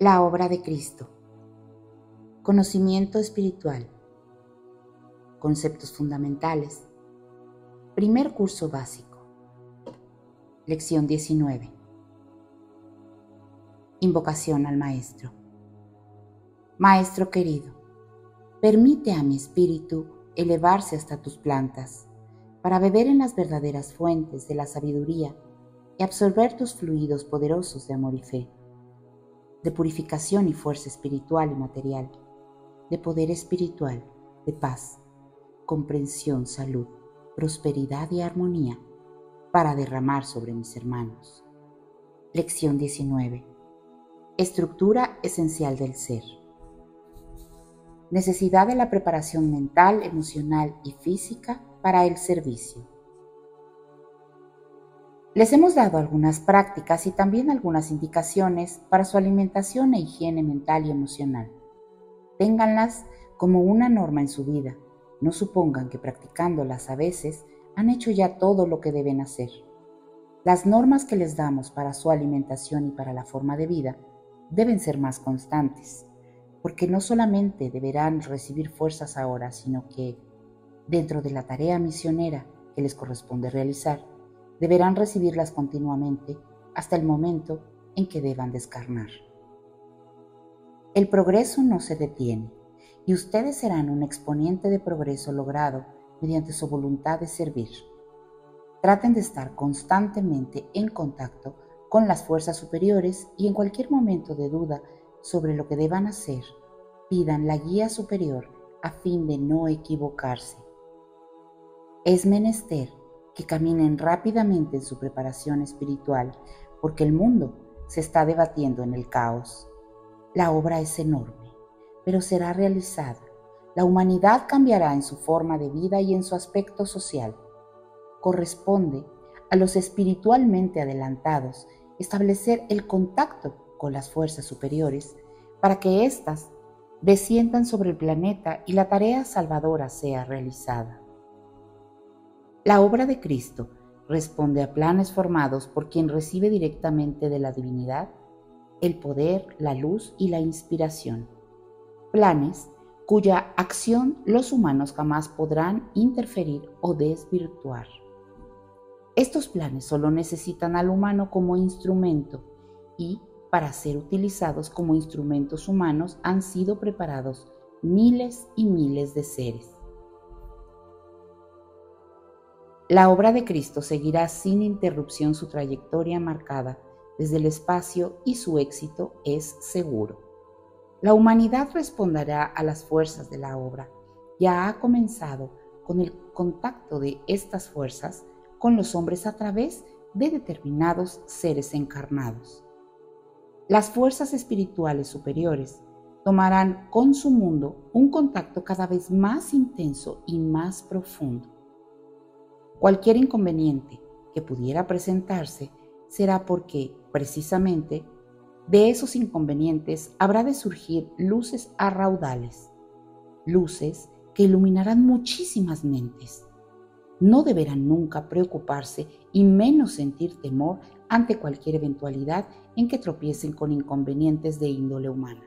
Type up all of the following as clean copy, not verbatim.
La obra de Cristo. Conocimiento espiritual. Conceptos fundamentales. Primer curso básico. Lección 19. Invocación al Maestro. Maestro querido, permite a mi espíritu elevarse hasta tus plantas, para beber en las verdaderas fuentes de la sabiduría y absorber tus fluidos poderosos de amor y fe, de purificación y fuerza espiritual y material, de poder espiritual, de paz, comprensión, salud, prosperidad y armonía, para derramar sobre mis hermanos. Lección 19. Estructura esencial del ser. Necesidad de la preparación mental, emocional y física para el servicio. Les hemos dado algunas prácticas y también algunas indicaciones para su alimentación e higiene mental y emocional. Ténganlas como una norma en su vida. No supongan que practicándolas a veces han hecho ya todo lo que deben hacer. Las normas que les damos para su alimentación y para la forma de vida deben ser más constantes, porque no solamente deberán recibir fuerzas ahora, sino que, dentro de la tarea misionera que les corresponde realizar, deberán recibirlas continuamente hasta el momento en que deban descarnar. El progreso no se detiene, y ustedes serán un exponente de progreso logrado mediante su voluntad de servir. Traten de estar constantemente en contacto con las fuerzas superiores y en cualquier momento de duda sobre lo que deban hacer, pidan la guía superior a fin de no equivocarse. Es menester que caminen rápidamente en su preparación espiritual, porque el mundo se está debatiendo en el caos. La obra es enorme, pero será realizada. La humanidad cambiará en su forma de vida y en su aspecto social. Corresponde a los espiritualmente adelantados establecer el contacto con las fuerzas superiores para que éstas desciendan sobre el planeta y la tarea salvadora sea realizada. La obra de Cristo responde a planes formados por quien recibe directamente de la divinidad el poder, la luz y la inspiración. Planes cuya acción los humanos jamás podrán interferir o desvirtuar. Estos planes solo necesitan al humano como instrumento y, para ser utilizados como instrumentos humanos, han sido preparados miles y miles de seres. La obra de Cristo seguirá sin interrupción su trayectoria marcada desde el espacio y su éxito es seguro. La humanidad responderá a las fuerzas de la obra. Ya ha comenzado con el contacto de estas fuerzas con los hombres a través de determinados seres encarnados. Las fuerzas espirituales superiores tomarán con su mundo un contacto cada vez más intenso y más profundo. Cualquier inconveniente que pudiera presentarse será porque, precisamente, de esos inconvenientes habrá de surgir luces a raudales, luces que iluminarán muchísimas mentes. No deberán nunca preocuparse y menos sentir temor ante cualquier eventualidad en que tropiecen con inconvenientes de índole humana.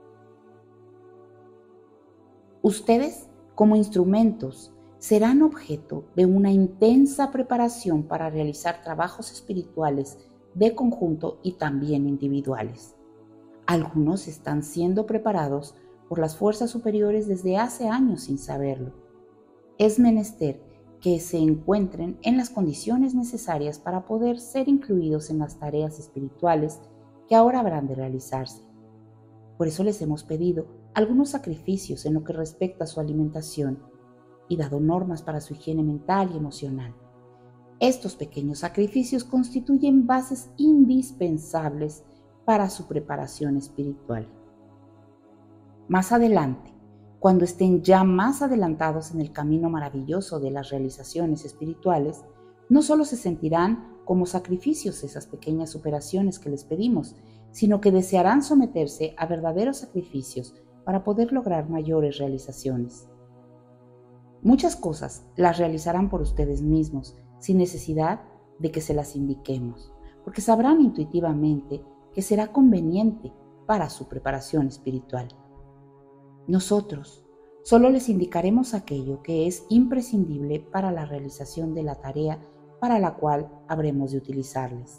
Ustedes, como instrumentos, serán objeto de una intensa preparación para realizar trabajos espirituales de conjunto y también individuales. Algunos están siendo preparados por las fuerzas superiores desde hace años sin saberlo. Es menester que se encuentren en las condiciones necesarias para poder ser incluidos en las tareas espirituales que ahora habrán de realizarse. Por eso les hemos pedido algunos sacrificios en lo que respecta a su alimentación y dado normas para su higiene mental y emocional. Estos pequeños sacrificios constituyen bases indispensables para su preparación espiritual. Más adelante, cuando estén ya más adelantados en el camino maravilloso de las realizaciones espirituales, no solo se sentirán como sacrificios esas pequeñas superaciones que les pedimos, sino que desearán someterse a verdaderos sacrificios para poder lograr mayores realizaciones. Muchas cosas las realizarán por ustedes mismos, sin necesidad de que se las indiquemos, porque sabrán intuitivamente que será conveniente para su preparación espiritual. Nosotros solo les indicaremos aquello que es imprescindible para la realización de la tarea para la cual habremos de utilizarles.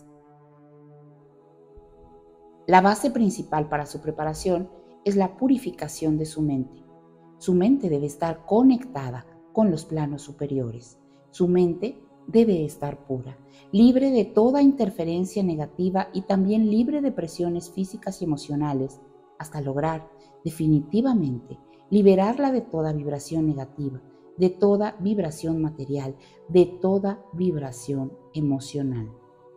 La base principal para su preparación es la purificación de su mente. Su mente debe estar conectada con los planos superiores. Su mente debe estar pura, libre de toda interferencia negativa y también libre de presiones físicas y emocionales, hasta lograr definitivamente liberarla de toda vibración negativa, de toda vibración material, de toda vibración emocional.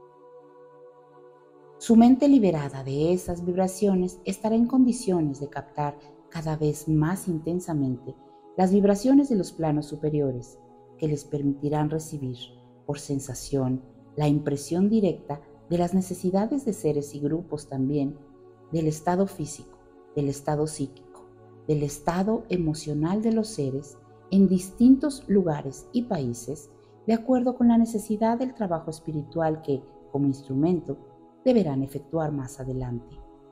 Su mente liberada de esas vibraciones estará en condiciones de captar cada vez más intensamente las vibraciones de los planos superiores, que les permitirán recibir por sensación la impresión directa de las necesidades de seres y grupos también, del estado físico, del estado psíquico, del estado emocional de los seres en distintos lugares y países, de acuerdo con la necesidad del trabajo espiritual que, como instrumento, deberán efectuar más adelante.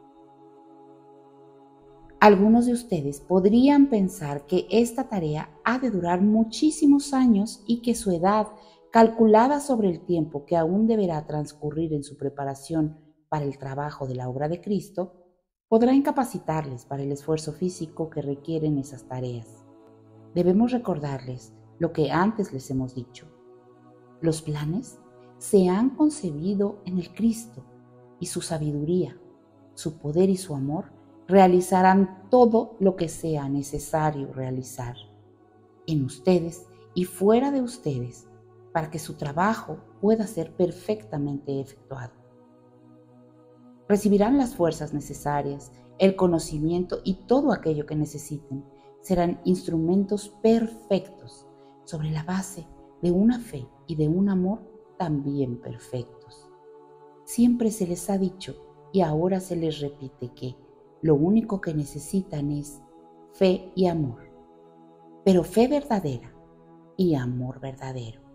Algunos de ustedes podrían pensar que esta tarea ha de durar muchísimos años y que su edad, calculada sobre el tiempo que aún deberá transcurrir en su preparación para el trabajo de la obra de Cristo, podrá incapacitarles para el esfuerzo físico que requieren esas tareas. Debemos recordarles lo que antes les hemos dicho. Los planes se han concebido en el Cristo y su sabiduría, su poder y su amor realizarán todo lo que sea necesario realizar en ustedes y fuera de ustedes para que su trabajo pueda ser perfectamente efectuado. Recibirán las fuerzas necesarias, el conocimiento y todo aquello que necesiten. Serán instrumentos perfectos sobre la base de una fe y de un amor también perfectos. Siempre se les ha dicho y ahora se les repite que lo único que necesitan es fe y amor, pero fe verdadera y amor verdadero.